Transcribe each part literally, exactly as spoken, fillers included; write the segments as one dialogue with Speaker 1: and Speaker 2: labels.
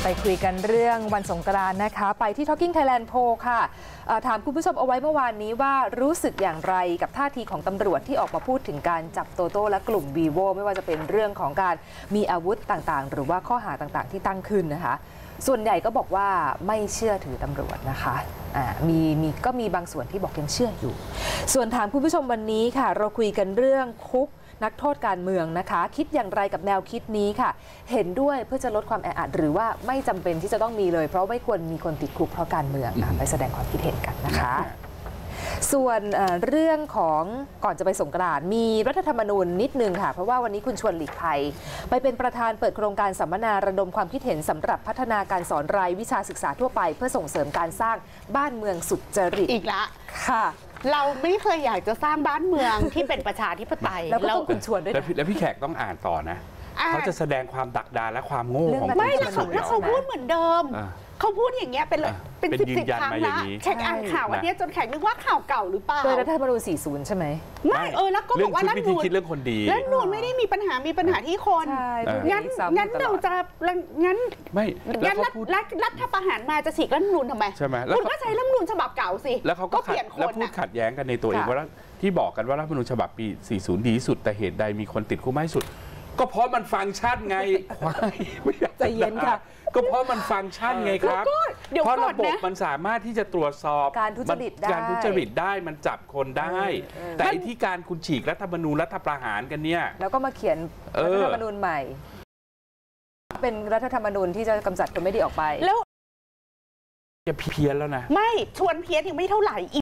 Speaker 1: ไปคุยกันเรื่องวันสงกรานต์นะคะไปที่ Talking Thailand Poll ค่ะถามคุณผู้ชมเอาไว้เมื่อวานนี้ว่ารู้สึกอย่างไรกับท่าทีของตำรวจที่ออกมาพูดถึงการจับโตโต้และกลุ่ม Vivo ไม่ว่าจะเป็นเรื่องของการมีอาวุธต่างๆหรือว่าข้อหาต่างๆที่ตั้งขึ้นนะคะส่วนใหญ่ก็บอกว่าไม่เชื่อถือตำรวจนะคะมีมีก็มีบางส่วนที่บอกยังเชื่ออยู่ส่วนถามคุณผู้ชมวันนี้ค่ะเราคุยกันเรื่องคุกนักโทษการเมืองนะคะคิดอย่างไรกับแนวคิดนี้ค่ะเห็นด้วยเพื่อจะลดความแออัดหรือว่าไม่จำเป็นที่จะต้องมีเลยเพราะไม่ควรมีคนติดคุกเพราะการเมืองไปแสดงความคิดเห็นกันนะคะส่วนเรื่องของก่อนจะไปสงกรานต์มีรัฐธรรมนูญนิดนึงค่ะเพราะว่าวันนี้คุณชวนหลีกภัยไปเป็นประธานเปิดโครงการสัมมนาระดมความคิดเห็นสำหรับพัฒนาการสอนรายวิชาศึกษาทั่วไปเพื่อส่งเสริมการสร้างบ้านเมืองสุจริต
Speaker 2: อีกละ
Speaker 1: ค่ะ
Speaker 2: เราไม่เคยอยากจะสร้างบ้านเมืองที่เป็นประชาธิปไตย
Speaker 1: แล้วก็ต้องคุณชวนด้วย
Speaker 3: แล้วพี่แขกต้องอ่านต่อนะเขาจะแสดงความดักดานและความโง่ของ
Speaker 2: ไม่แล้วเขาแล้วเขาพูดเหมือนเดิมเขาพูดอย่างเงี้ยเป็นเป็นสิบสิบครั้งละแขกอ่านข่าวอันนี้จนแขกนึกว่าข่าวเก่าหรือเปล่า
Speaker 1: โดยรัฐธรรมนูญสี่สิบใช่ไหม
Speaker 2: ไม่เออแล้วก็บอกว่ารัฐธรรมนูญ
Speaker 3: คิดเรื่องคนดี
Speaker 2: รัฐธรรมนูญไม่ได้มีปัญหามีปัญหาที่คนงั้นงั้นเราจะงั้น
Speaker 3: ไม่
Speaker 2: งั้นรัฐรัฐประหารมาจะฉีกรัฐธรรมนูญทำไม
Speaker 3: ใช่ไหม
Speaker 2: คุณก็ใช้รัฐธรรมนูญฉบับเก่าสิ
Speaker 3: แล้วเขาก็เปลี่ยนคนแล้วพูดขัดแย้งกันในตัวเองว่าที่บอกกันว่ารัฐธรรมนูญฉบับปีสี่สิบดีที่สุดแต่เหตุใดมีคนติดคุกมากที่สุดก็เพราะมันฟังก์ชันไงควายไม่อยาก
Speaker 1: ใจเย็นค่ะ
Speaker 3: ก็เพราะมันฟังก์ชันไงครับเพราะระบบมันสามารถที่จะตรวจสอบ
Speaker 1: การทุจริตได้
Speaker 3: การทุจริตได้มันจับคนได้แต่ที่การคุณฉีกรัฐธรรมนูญรัฐประหารกันเนี่ย
Speaker 1: แล้วก็มาเขียนรัฐธรรมนูญใหม่เป็นรัฐธรรมนูญที่จะกำจัดคนไม่ดีออกไป
Speaker 2: แล้ว
Speaker 3: จะเพี้ยนแล้วนะ
Speaker 2: ไม่ชวนเพี้ยนยังไม่เท่าไหร่อีก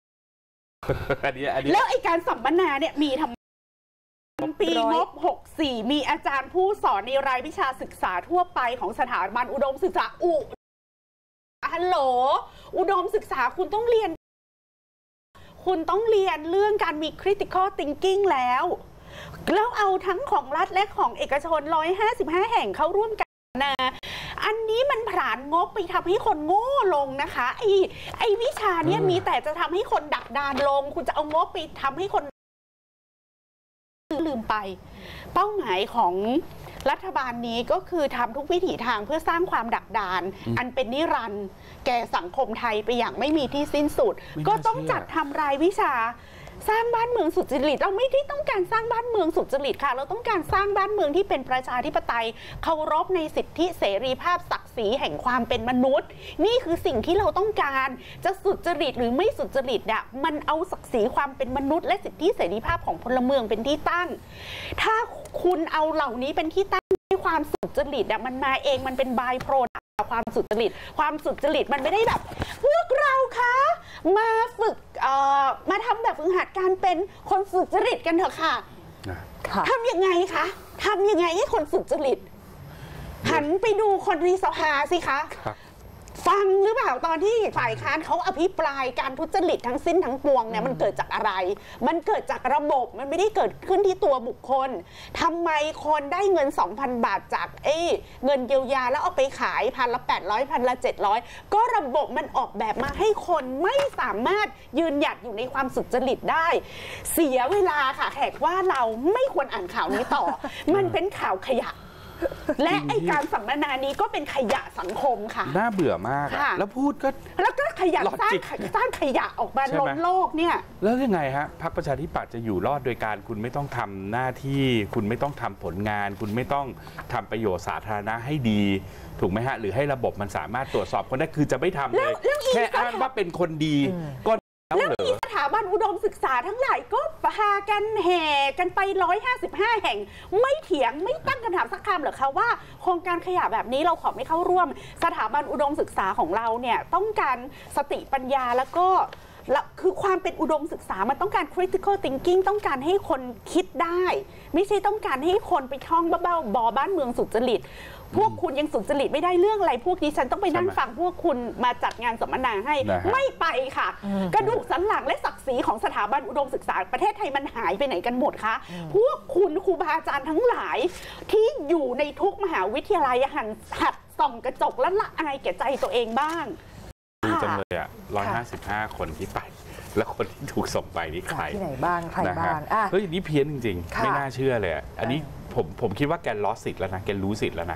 Speaker 2: แล้วไอการสัมมนาเนี่ยมีทำปีงบหกสิบสี่มีอาจารย์ผู้สอนในรายวิชาศึกษาทั่วไปของสถาบันอุดมศึกษาอุฮัลโหลอุดมศึกษาคุณต้องเรียนคุณต้องเรียนเรื่องการมี critical thinking แล้วแล้วเอาทั้งของรัฐและของเอกชนหนึ่งร้อยห้าสิบห้าแห่งเข้าร่วมกันนะอันนี้มันผลาญงบไปทำให้คนโง่ลงนะคะไอ้ไอ้วิชาเนี้ยมีแต่จะทำให้คนดักดานลงคุณจะเอางบไปทำให้คนลืมไปเป้าหมายของรัฐบาลนี้ก็คือทำทุกวิถีทางเพื่อสร้างความดักดานอันเป็นนิรันดร์แก่สังคมไทยไปอย่างไม่มีที่สิ้นสุดก็ต้องจัดทำรายวิชาสร้างบ้านเมืองสุจริตเราไม่ได้ต้องการสร้างบ้านเมืองสุจริตค่ะเราต้องการสร้างบ้านเมืองที่เป็นประชาธิปไตยเคารพในสิทธิเสรีภาพศักดิ์ศรีแห่งความเป็นมนุษย์นี่คือสิ่งที่เราต้องการจะสุจริตหรือไม่สุจริตอ่ะมันเอาศักดิ์ศรีความเป็นมนุษย์และสิทธิเสรีภาพของพลเมืองเป็นที่ตั้งถ้าคุณเอาเหล่านี้เป็นที่ตั้งให้ความสุจริตอ่ะมันมาเองมันเป็นบายโปรดักต์ความสุจริตความสุจริตมันไม่ได้แบบพวกเราคะมาฝึกเอ่อมาทำแบบฝึกหัดการเป็นคนสุจริตกันเถอะค่ะทำยังไงคะทำยังไงให้คนสุจริตหันไปดูคนในสภาสิคะฟังหรือเปล่าตอนที่ฝ่ายค้านเขาอภิปรายการทุจริตทั้งสิ้นทั้งปวงเนี่ยมันเกิดจากอะไรมันเกิดจากระบบมันไม่ได้เกิดขึ้นที่ตัวบุคคลทำไมคนได้เงิน สองพัน บาทจากเอ้เงินเยียวยาแล้วเอาไปขายพันละแปดร้อยพันละเจ็ดร้อยก็ระบบมันออกแบบมาให้คนไม่สามารถยืนหยัดอยู่ในความสุจริตได้เสียเวลาค่ะแขกว่าเราไม่ควรอ่านข่าวนี้ต่อ มันเป็นข่าวขยะและไอการสัมมนานี้ก็เป็นขยะสังคมค่ะ
Speaker 3: น่าเบื่อมากแล้วพูดก็
Speaker 2: แล้วก็ขยะสร้างสร้างขยะออกมาล้นโลกเนี่ย
Speaker 3: แล้วยังไงฮะพรรคประชาธิปัตย์จะอยู่รอดโดยการคุณไม่ต้องทำหน้าที่คุณไม่ต้องทำผลงานคุณไม่ต้องทำประโยชน์สาธารณะให้ดีถูกไหมฮะหรือให้ระบบมันสามารถตรวจสอบคนได้คือจะไม่ทำเลยแค่อ้างว่าเป็นคนดีก็
Speaker 2: แล้วมีสถาบันอุดมศึกษาทั้งหลายก็พากันแห่กันไปหนึ่งร้อยห้าสิบห้าแห่งไม่เถียงไม่ตั้งคำถามสักคำเหรอคะว่าโครงการขยะแบบนี้เราขอไม่เข้าร่วมสถาบันอุดมศึกษาของเราเนี่ยต้องการสติปัญญาแล้วก็คือความเป็นอุดมศึกษามันต้องการ critical thinking ต้องการให้คนคิดได้ไม่ใช่ต้องการให้คนไปท่องบ้าๆบอบ้านเมืองสุจริตพวกคุณยังสุจริตไม่ได้เรื่องอะไรพวกนี้ฉันต้องไปนั่งฟังพวกคุณมาจัดงานสัมมนาให้ไม่ไปค่ะกระดูกสันหลังและศักดิ์ศรีของสถาบันอุดมศึกษาประเทศไทยมันหายไปไหนกันหมดคะพวกคุณครูบาอาจารย์ทั้งหลายที่อยู่ในทุกมหาวิทยาลัยหันหัดส่องกระจกและละอายแก่ใจตัวเองบ้าง
Speaker 3: ดีจังเลยอ่ะร้อยห้าสิบห้าคนที่ไปแล้วคนที่ถูกส่งไปนี่ใคร
Speaker 1: ที่ไหนบ้างใครบ้าง
Speaker 3: เฮ้ยนี่เพี้ยนจริงๆไม่น่าเชื่อเลยอันนี้ผมผมคิดว่าแกลอสสิทธิ์แล้วนะแกรู้สิทธิ์แล้วนะ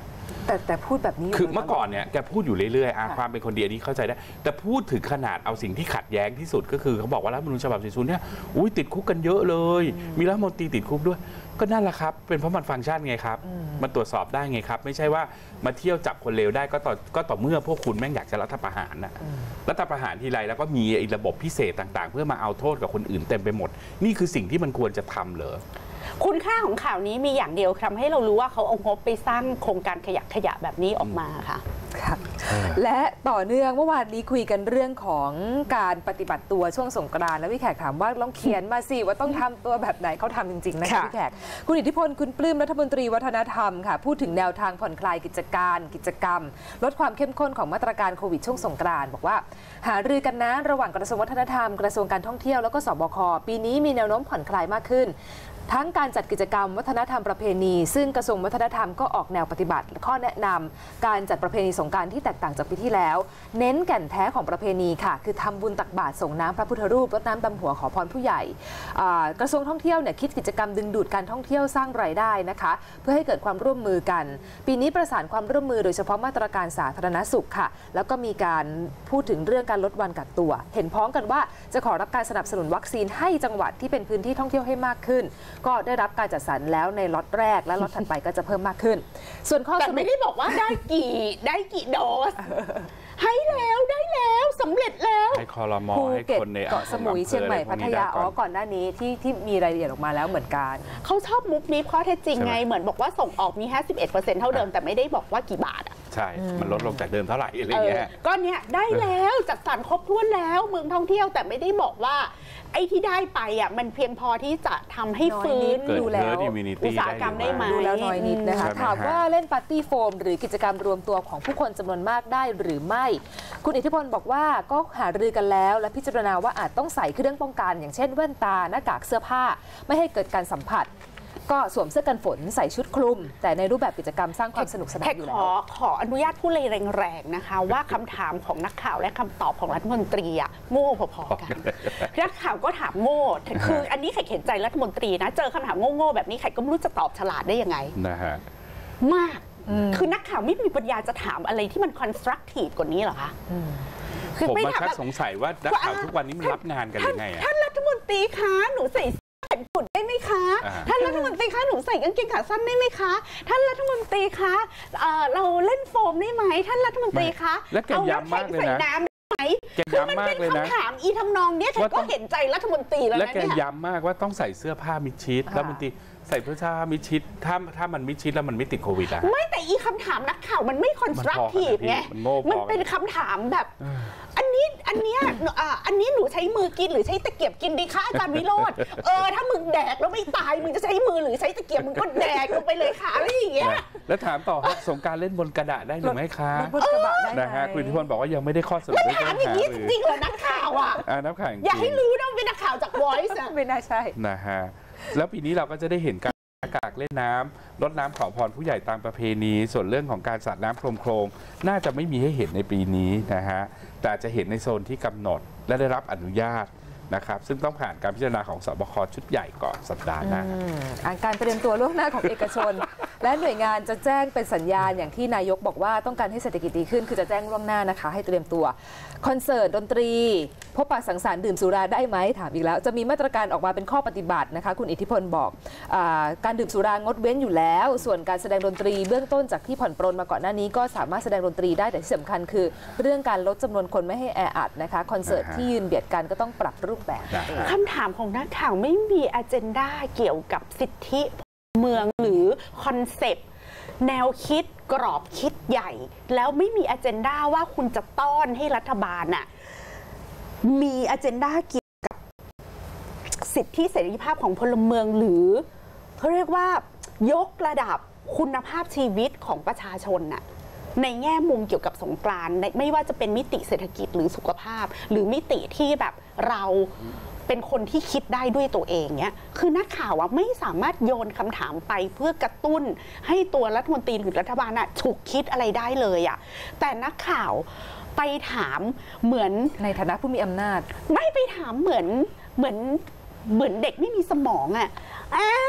Speaker 1: แต่แต่พูดแบบนี้
Speaker 3: คือเมื่อก่อนเนี่ยแกพูดอยู่เรื่อยๆอ่ะความเป็นคนดีอันนี้เข้าใจได้แต่พูดถึงขนาดเอาสิ่งที่ขัดแย้งที่สุดก็คือเขาบอกว่ารัฐธรรมนูญฉบับสี่สิบเนี่ยอุ้ยติดคุกกันเยอะเลยมีรัฐมนตรีติดคุกด้วยก็นั่นแหละครับเป็นเพราะมันฟังก์ชันไงครับมันตรวจสอบได้ไงครับไม่ใช่ว่ามาเที่ยวจับคนเลวได้ก็ต่อก็ต่อเมื่อพวกคุณแม่งอยากจะรัฐประหารนะรัฐประหารทีไรแล้วก็มีระบบพิเศษต่างๆเพื่อมาเอาโทษกับคนอื่นเต็มไปหมดนี่คือสิ่งที่มันควรจะทำเหรอ
Speaker 2: คุณค่าของข่าวนี้มีอย่างเดียวทำให้เรารู้ว่าเขาเอางบไปสร้างโครงการขยะขยะแบบนี้ออกมาค่ะ
Speaker 1: และต่อเนื่องเมื่อวานนี้คุยกันเรื่องของการปฏิบัติตัวช่วงสงกรานต์แล้วพี่แขกถามว่าลองเขียนมาสิว่าต้องทำตัวแบบไหนเขาทำจริงๆนะคะพี่แขกคุณอิทธิพลคุณปลื้มรัฐมนตรีวัฒนธรรมค่ะพูดถึงแนวทางผ่อนคลายกิจการกิจกรรมลดความเข้มข้นของมาตรการโควิดช่วงสงกรานต์บอกว่าหารือกันนะระหว่างกระทรวงวัฒนธรรมกระทรวงการท่องเที่ยวแล้วก็สบคปีนี้มีแนวโน้มผ่อนคลายมากขึ้นทั้งการจัดกิจกรรมวัฒนธรรมประเพณีซึ่งกระทรวงวัฒนธรรมก็ออกแนวปฏิบัติข้อแนะนำการจัดประเพณีสงกรานต์ที่แตกต่างจากปีที่แล้วเน้นแก่นแท้ของประเพณีค่ะคือทำบุญตักบาตรส่งน้ำพระพุทธรูปรดน้ำดำหัวขอพรผู้ใหญ่กระทรวงท่องเที่ยวเนี่ยคิดกิจกรรมดึงดูดการท่องเที่ยวสร้างรายได้นะคะเพื่อให้เกิดความร่วมมือกันปีนี้ประสานความร่วมมือโดยเฉพาะมาตรการสาธารณสุขค่ะแล้วก็มีการพูดถึงเรื่องการลดวันกักตัวเห็นพ้องกันว่าจะขอรับการสนับสนุนวัคซีนให้จังหวัดที่เป็นพื้นที่ท่องเที่ยวให้มากขึ้นก็ได้รับการจัดสรรแล้วในล็อตแรกและล็อตถัดไปก็จะเพิ่มมากขึ้นส่วนข้อ
Speaker 2: แต่ไม่ได้บอกว่าได้กี่ได้กี่โดสให้แล้วได้แล้วสำเร็จแล้ว
Speaker 3: ให้คอรมอให้คนใน
Speaker 1: เกาะสมุยเชียงใหม่พัทยาอ๋อก่อนหน้านี้ที่ที่มีรายละเอียดออกมาแล้วเหมือนกัน
Speaker 2: เขาชอบมุกนี้ข้อเท็จจริงไงเหมือนบอกว่าส่งออกมี ห้าสิบเอ็ดเปอร์เซ็นต์ เท่าเดิมแต่ไม่ได้บอกว่ากี่บาทอ่ะ
Speaker 3: ใช่มันลดลงจากเดิมเท่าไหร่อะไรเงี้ย
Speaker 2: ก็เนี้ยได้แล้วจัดสรรครบถ้วนแล้วเมืองท่องเที่ยวแต่ไม่ได้บอกว่าไอ้ที่ได้ไปอ่ะมันเพียงพอที่จะทำให้ฟื้น
Speaker 1: ดูแล้ว
Speaker 2: อุตสาหกรรมได้ไหม
Speaker 1: ดูแล้วน้อยนิดนะคะถามว่าเล่นปาร์ตี้โฟมหรือกิจกรรมรวมตัวของผู้คนจำนวนมากได้หรือไม่คุณอิทธิพลบอกว่าก็หารือกันแล้วและพิจารณาว่าอาจต้องใส่เครื่องป้องกันอย่างเช่นแว่นตาหน้ากากเสื้อผ้าไม่ให้เกิดการสัมผัสก็สวมเสื้อกันฝนใส่ชุดคลุมแต่ในรูปแบบกิจกรรมสร้างความสนุกสนานอยู่แล้ว
Speaker 2: ขอขออนุญาตพูดเลยแรงๆนะคะว่าคำถามของนักข่าวและคำตอบของรัฐมนตรีอะโง่พอๆกันนักข่าวก็ถามโง่คืออันนี้ไข่เห็นใจรัฐมนตรีนะเจอคำถามโง่ๆแบบนี้ไข่ก็ไม่รู้จะตอบฉลาดได้ยังไง
Speaker 3: นะฮะ
Speaker 2: มากคือนักข่าวไม่มีปัญญาจะถามอะไรที่มัน constructive กว่านี้หรอคะ
Speaker 3: คือผมมาชักสงสัยว่านักข่าวทุกวันนี้มันรับงานกันยังไง
Speaker 2: ท่านรัฐมนตรีคะหนูใส่แขนกุดได้ไหมคะท่านรัฐมนตรีคะหนูใส่กางเกงขาสั้นได้ไหมคะท่านรัฐมนตรีคะเราเล่นโฟมได้ไหมท่านรัฐมนตรีคะ
Speaker 3: เอาน้ำแข็งใส่
Speaker 2: น้ำได้ไหมคือมันเป็นคำถามอีทำนองนี้ฉันก็เห็นใจรัฐมนตรีแล้วนะ
Speaker 3: เนี่ยและแกย้ำมากว่าต้องใส่เสื้อผ้ามิดชิดรัฐมนตรีใส่เสื้อผ้ามิดชิดถ้าถ้ามันมิดชิดแล้วมันไม่ติดโควิดอะ
Speaker 2: ไม่แต่อีคำถามนักข่าวมันไม่คอนสตรักทีฟไงมันเป็นคำถามแบบอันนี้อันเนี้ยอันนี้หนูใช้มือกินหรือใช้ตะเกียบกินดีคะอาจารย์วิโรจน์เออถ้ามึงแดกแล้วไม่ตายมึงจะใช้มือหรือใช้ตะเกียบมึงก็แดกลงไปเลยค่ะอะไรอย่างเงี้ย
Speaker 3: แล้วถามต่อสงการเล่นบนกระดาษได้หรือไม่คะนะฮะคุณทิพย์บอกว่ายังไม่ได้ข้อสรุป
Speaker 2: ไม่ถามอย่างนี้จริงๆเหรอนักข่าวอ่ะ
Speaker 3: นักข่าว
Speaker 2: อย่าให้รู้นะเป็นนักข่าวจาก Voice
Speaker 1: ไม่น่าใช่
Speaker 3: นะฮะแล้วปีนี้เราก็จะได้เห็นการอากาศเล่นน้ำรดน้ำขอพรผู้ใหญ่ตามประเพณีส่วนเรื่องของการสาดน้ำโครมโครมน่าจะไม่มีให้เห็นในปีนี้นะฮะแต่จะเห็นในโซนที่กำหนดและได้รับอนุญาตนะครับซึ่งต้องผ่านการพิจารณาของสบคชุดใหญ่ก่อนสัปดาห์หน้า
Speaker 1: การเตรียมตัวล่วงหน้าของเอกชนและหน่วยงานจะแจ้งเป็นสัญญาณอย่างที่นายกบอกว่าต้องการให้เศรษฐกิจดีขึ้นคือจะแจ้งล่วงหน้านะคะให้เตรียมตัวคอนเสิร์ตดนตรีพบปะสังสรรค์ดื่มสุราได้ไหมถามอีกแล้วจะมีมาตรการออกมาเป็นข้อปฏิบัตินะคะคุณอิทธิพลบอกการดื่มสุรางดเว้นอยู่แล้วส่วนการแสดงดนตรีเบื้องต้นจากที่ผ่อนปรนมาก่อนหน้านี้ก็สามารถแสดงดนตรีได้แต่ที่สำคัญคือเรื่องการลดจำนวนคนไม่ให้แออัดนะคะคอนเสิร์ตที่ยืนเบียดกันก็ต้องปรับรูปแบบ
Speaker 2: คำถามของนักข่าวไม่มีอเจนดาเกี่ยวกับสิทธิเมืองหรือคอนเซปต์แนวคิดกรอบคิดใหญ่แล้วไม่มีอเจนดาว่าคุณจะต้อนให้รัฐบาลน่ะมีอเจนดาเกี่ยวกับสิทธิเสรีภาพของพลเมืองหรือเขาเรียกว่ายกระดับคุณภาพชีวิตของประชาชนน่ะในแง่มุมเกี่ยวกับสงกรานต์ไม่ว่าจะเป็นมิติเศรษฐกิจหรือสุขภาพหรือมิติที่แบบเราเป็นคนที่คิดได้ด้วยตัวเองเนี่ยคือนักข่าวว่าไม่สามารถโยนคำถามไปเพื่อกระตุ้นให้ตัวรัฐมนตรีหรือรัฐบาลน่ะฉุกคิดอะไรได้เลยอ่ะแต่นักข่าวไปถามเหมือน
Speaker 1: ในฐานะผู้มีอำนาจ
Speaker 2: ไม่ไปถามเหมือนเหมือนเหมือนเด็กไม่มีสมองอ่ะอ้าว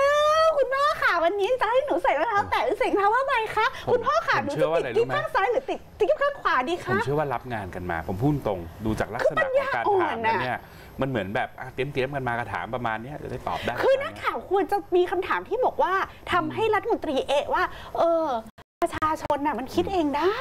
Speaker 2: คุณพ่อค่ะวันนี้จะให้หนูใส่รองเท้าแตะหรือใส่รองเท้าว่าไงคะคุณพ่อค่ะหนูจะติดกิ๊บข้างซ้ายหรือติดกิ๊บข้างขวาดีคะ
Speaker 3: ผมเชื่อว่ารับงานกันมาผมพูดตรงดูจากลักษณะของการถามแล้วเนี่ยมันเหมือนแบบเตรียมเตรียมกันมากระถามประมาณนี้จะได้ตอบได้
Speaker 2: คือนักข่าวควรจะมีคำถามที่บอกว่าทำให้รัฐมนตรีเอะว่าเออประชาชนน่ะมันคิดเองได้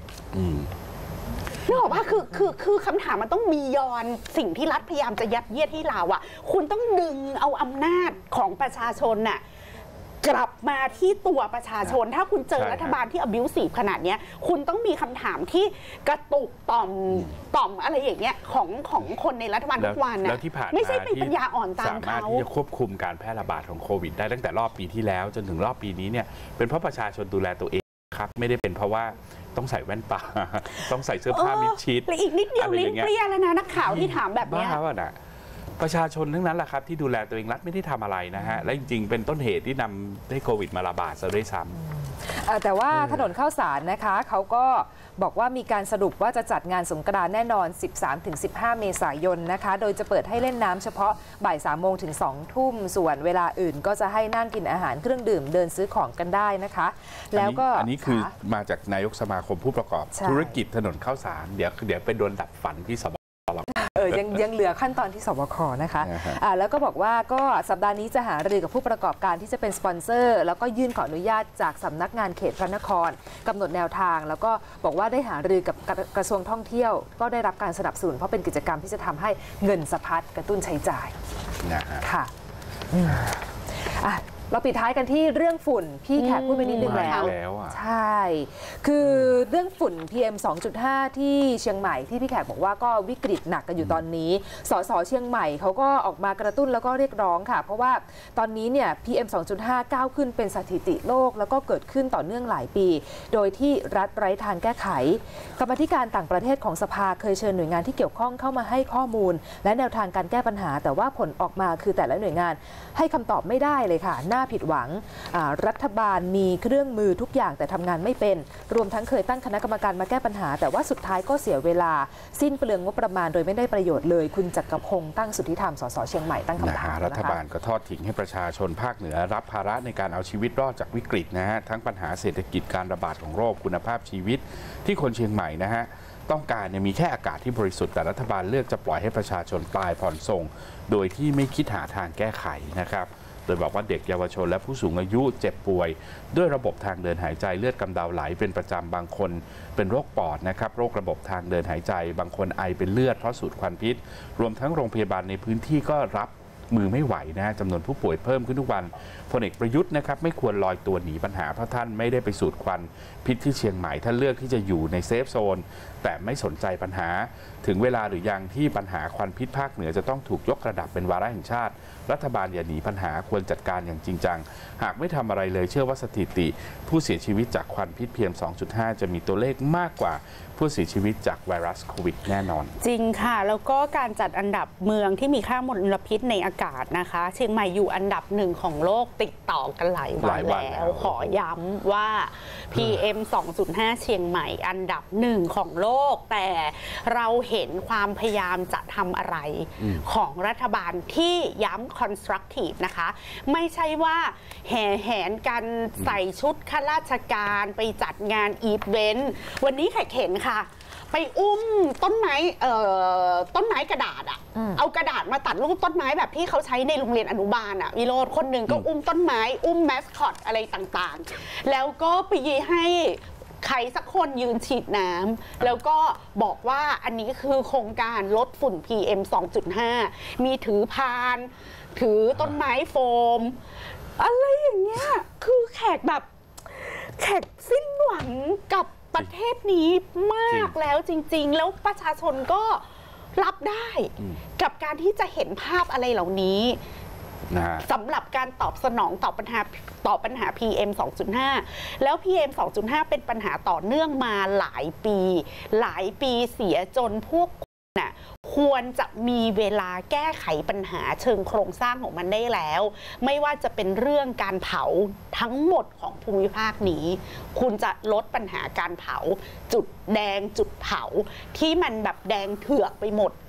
Speaker 2: นึกออกว่าคือคือคือคำถามมันต้องมียอนสิ่งที่รัฐพยายามจะยัดเยียดให้เราอ่ะคุณต้องดึงเอาอำนาจของประชาชนน่ะกลับมาที่ตัวประชาชนถ้าคุณเจอรัฐบาลที่ abusive ขนาดนี้คุณต้องมีคำถามที่กระตุกต่อมต่อมอะไรอย่างเงี้ยของของคนในรัฐบาลทุกวันนะไม่ใช่เป็นปัญญาอ่อนตามเขา
Speaker 3: สามารถที่จะควบคุมการแพร่ระบาดของโควิดได้ตั้งแต่รอบปีที่แล้วจนถึงรอบปีนี้เนี่ยเป็นเพราะประชาชนดูแลตัวเองครับไม่ได้เป็นเพราะว่าต้องใส่แว่นตาต้องใส่เสื้อผ้ามิดชิด
Speaker 2: และอีกนิดเดียวลิ้นเปรี้ยแล้วนะนักข่าวที่ถามแบบนี้
Speaker 3: บ้าว่ะนะประชาชนทั้งนั้นแหละครับที่ดูแลตัวเองรัฐไม่ได้ทำอะไรนะฮะและจริงๆเป็นต้นเหตุที่นำให้โควิดมาระบาดซะด้วยซ้ำ
Speaker 1: แต่ว่าถนนข้าวสารนะคะเขาก็บอกว่ามีการสรุปว่าจะจัดงานสงกรานต์แน่นอน สิบสามถึงสิบห้า เมษายนนะคะโดยจะเปิดให้เล่นน้ำเฉพาะบ่ายสามโมงถึงสองทุ่มส่วนเวลาอื่นก็จะให้นั่งกินอาหารเครื่องดื่มเดินซื้อของกันได้นะคะแล้วก็
Speaker 3: อันนี้คือมาจากนายกสมาคมผู้ประกอบธุรกิจถนนข้าวสารเดี๋ยวเดี๋ยวไปโดนดับฝันที่สบ
Speaker 1: เออยังยังเหลือขั้นตอนที่สบคนะคะอ่าแล้วก็บอกว่าก็สัปดาห์นี้จะหารือกับผู้ประกอบการที่จะเป็นสปอนเซอร์แล้วก็ยื่นขออนุญาตจากสำนักงานเขตพระนครกำหนดแนวทางแล้วก็บอกว่าได้หารือกับกระทรวงท่องเที่ยวก็ได้รับการสนับสนุนเพราะเป็นกิจกรรมที่จะทำให้เงินสะพัดกระตุ้นใช้จ่าย
Speaker 3: นะฮะ
Speaker 1: ค่ะอ่ะเราปิดท้ายกันที่เรื่องฝุ่นพี่แขกพูดไปนิดนึงแล้วใช่คือเรื่องฝุ่น พี เอ็ม สองจุดห้า ที่เชียงใหม่ที่พี่แขกบอกว่าก็วิกฤตหนักกันอยู่ตอนนี้สสเชียงใหม่เขาก็ออกมากระตุ้นแล้วก็เรียกร้องค่ะเพราะว่าตอนนี้เนี่ย พี เอ็ม สองจุดห้า ก้าวขึ้นเป็นสถิติโลกแล้วก็เกิดขึ้นต่อเนื่องหลายปีโดยที่รัฐไร้ทางแก้ไขกรรมาธิการต่างประเทศของสภาเคยเชิญหน่วยงานที่เกี่ยวข้องเข้ามาให้ข้อมูลและแนวทางการแก้ปัญหาแต่ว่าผลออกมาคือแต่ละหน่วยงานให้คำตอบไม่ได้เลยค่ะน่าผิดหวังรัฐบาลมีเครื่องมือทุกอย่างแต่ทำงานไม่เป็นรวมทั้งเคยตั้งคณะกรรมการมาแก้ปัญหาแต่ว่าสุดท้ายก็เสียเวลาสิ้นเปลืองงบประมาณโดยไม่ได้ประโยชน์เลยคุณจักรพงศ์ตั้งสุทธิธรรมสสเชียงใหม่ตั้งคำถาม
Speaker 3: รัฐบาลก็ทอดทิ้งให้ประชาชนภาคเหนือรับภาระในการเอาชีวิตรอดจากวิกฤตนะฮะทั้งปัญหาเศรษฐกิจการระบาดของโรคคุณภาพชีวิตที่คนเชียงใหม่นะฮะต้องการเนี่ยมีแค่อากาศที่บริสุทธิ์แต่รัฐบาลเลือกจะปล่อยให้ประชาชนตายผ่อนส่งโดยที่ไม่คิดหาทางแก้ไขนะครับโดยบอกว่าเด็กเยาวชนและผู้สูงอายุเจ็บป่วยด้วยระบบทางเดินหายใจเลือดกำเดาไหลเป็นประจำบางคนเป็นโรคปอดนะครับโรคระบบทางเดินหายใจบางคนไอเป็นเลือดเพราะสูดควันพิษรวมทั้งโรงพยาบาลในพื้นที่ก็รับมือไม่ไหวนะจำนวนผู้ป่วยเพิ่มขึ้นทุกวันพลเอกประยุทธ์นะครับไม่ควรลอยตัวหนีปัญหาเพราะท่านไม่ได้ไปสูดควันพิษที่เชียงใหม่ท่านเลือกที่จะอยู่ในเซฟโซนแต่ไม่สนใจปัญหาถึงเวลาหรือยังที่ปัญหาควันพิษภาคเหนือจะต้องถูกยกระดับเป็นวาระแห่งชาติรัฐบาลอย่าหนีปัญหาควรจัดการอย่างจริงจังหากไม่ทำอะไรเลยเชื่อว่าสถิติผู้เสียชีวิตจากควันพิษ พี เอ็ม สองจุดห้า จะมีตัวเลขมากกว่าผู้เสียชีวิตจากไวรัสโควิดแน่นอน
Speaker 2: จริงค่ะแล้วก็การจัดอันดับเมืองที่มีค่ามลพิษในอากาศนะคะเชียงใหม่อยู่อันดับหนึ่งของโลกติดต่อกันหลายวันแล้วขอย้ำว่า พี เอ็ม สองจุดห้า เชียงใหม่อันดับหนึ่งของโลกแต่เราเห็นความพยายามจะทำอะไรของรัฐบาลที่ย้ำ constructive นะคะไม่ใช่ว่าแห่แหนกันใส่ชุดข้าราชการไปจัดงานอีเวนต์วันนี้แขกเห็นค่ะไปอุ้มต้นไม้เอ่อต้นไม้กระดาษอะเอากระดาษมาตัดรูปต้นไม้แบบที่เขาใช้ในโรงเรียนอนุบาลอะวิโรจน์คนหนึ่งก็อุ้มต้นไม้อุ้มแมสคอตอะไรต่างๆแล้วก็ไปยีให้ใครสักคนยืนฉีดน้ำแล้วก็บอกว่าอันนี้คือโครงการลดฝุ่น พี เอ็ม สองจุดห้า มีถือพานถือต้นไม้โฟมอะไรอย่างเงี้ยคือแขกแบบแขกสิ้นหวังกับประเทศนี้มากแล้วจริงๆแล้วประชาชนก็รับได้กับการที่จะเห็นภาพอะไรเหล่านี้สำหรับการตอบสนองต่อปัญหาต่อปัญหา พี เอ็ม สองจุดห้า แล้ว พี เอ็ม สองจุดห้า เป็นปัญหาต่อเนื่องมาหลายปีหลายปีเสียจนพวกน่ะควรจะมีเวลาแก้ไขปัญหาเชิงโครงสร้างของมันได้แล้วไม่ว่าจะเป็นเรื่องการเผาทั้งหมดของภูมิภาคนี้คุณจะลดปัญหาการเผาจุดแดงจุดเผาที่มันแบบแดงเถือกไปหมด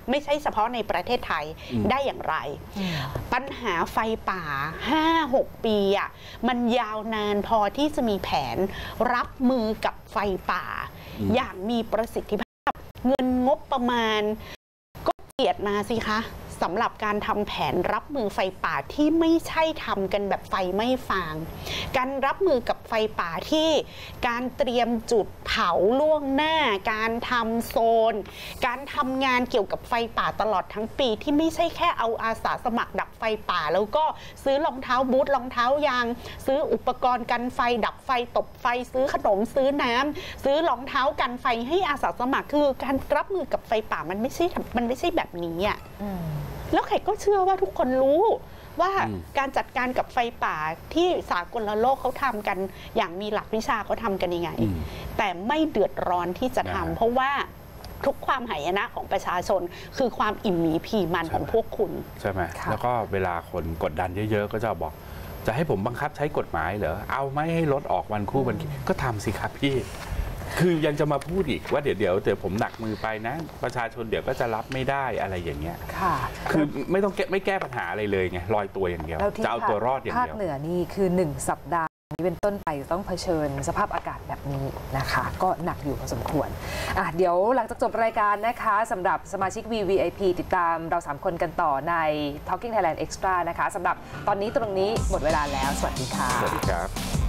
Speaker 2: ไม่ใช่เฉพาะในประเทศไทยได้อย่างไรปัญหาไฟป่า ห้าหก ปีอ่ะมันยาวนานพอที่จะมีแผนรับมือกับไฟป่าอย่างมีประสิทธิภาพเงินงบประมาณก็เจียดมาสิคะสำหรับการทำแผนรับมือไฟป่าที่ไม่ใช่ทำกันแบบไฟไม่ฟางการรับมือกับไฟป่าที่การเตรียมจุดเผาล่วงหน้าการทำโซนการทำงานเกี่ยวกับไฟป่าตลอดทั้งปีที่ไม่ใช่แค่เอาอาสาสมัครดับไฟป่าแล้วก็ซื้อรองเท้าบูทรองเท้ายางซื้ออุปกรณ์กันไฟดับไฟตบไฟซื้อขนมซื้อน้ำซื้อรองเท้ากันไฟให้อาสาสมัครคือการรับมือกับไฟป่ามันไม่ใช่มันไม่ใช่แบบนี้อ่ะแล้วใครก็เชื่อว่าทุกคนรู้ว่าการจัดการกับไฟป่าที่สากลโลกเขาทำกันอย่างมีหลักวิชาเขาทำกันยังไงแต่ไม่เดือดร้อนที่จะทำเพราะว่าทุกความหายนะของประชาชนคือความอิ่มหมีพีมันของพวกคุณ
Speaker 3: ใช่ไหมแล้วก็เวลาคนกดดันเยอะๆก็จะบอกจะให้ผมบังคับใช้กฎหมายเหรอเอาไม่ให้รถออกวันคู่วันก็ทำสิครับพี่คือยังจะมาพูดอีกว่าเดี๋ยวเดี๋ยวเดี๋ยวผมหนักมือไปนะประชาชนเดี๋ยวก็จะรับไม่ได้อะไรอย่างเงี้ยค่ะคือไม่ต้องแก้ไม่แก้ปัญหาอะไรเลยไงลอยตัวอย่างเดียวจะเอาตัวรอดอย่างเดียว
Speaker 1: ภาคเหนือนี่คือหนึ่งสัปดาห์นี้เป็นต้นไปต้องเผชิญสภาพอากาศแบบนี้นะคะก็หนักอยู่พอสมควรอ่ะเดี๋ยวหลังจากจบรายการนะคะสำหรับสมาชิก วี วี ไอ พี ติดตามเราสามคนกันต่อใน Talking Thailand Extra นะคะสำหรับตอนนี้ตรงนี้หมดเวลาแล้วสวัสดีค่ะ
Speaker 3: สวัสดีครับ